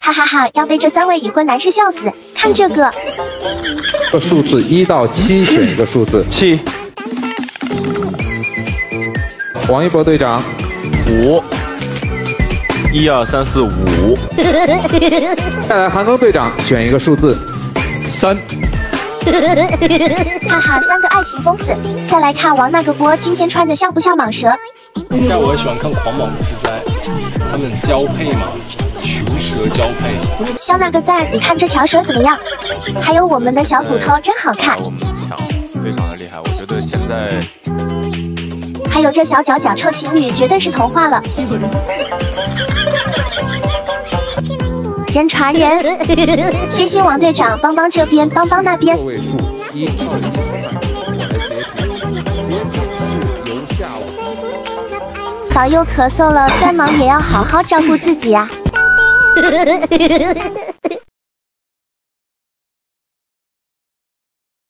哈哈哈，要被这3位已婚男士笑死！看这个， 数字1到7，选一个数字。 7。 王一博队长 5。1、2、3、4、5。 再来，韩庚队长选一个数字。 3。 哈哈，3个爱情疯子。再来看王那个波今天穿的像不像蟒蛇？ 但我也喜欢看狂蟒之灾，他们交配嘛，群蛇交配。 像那个赞，你看这条蛇怎么样？还有我们的小骨头真好看。 我们抢，非常的厉害。我觉得现在还有这小脚脚臭情侣，绝对是童话了。人传人，贴心王队长，帮帮这边，帮帮那边。 个位数1。 导游咳嗽了，再忙也要好好照顾自己呀。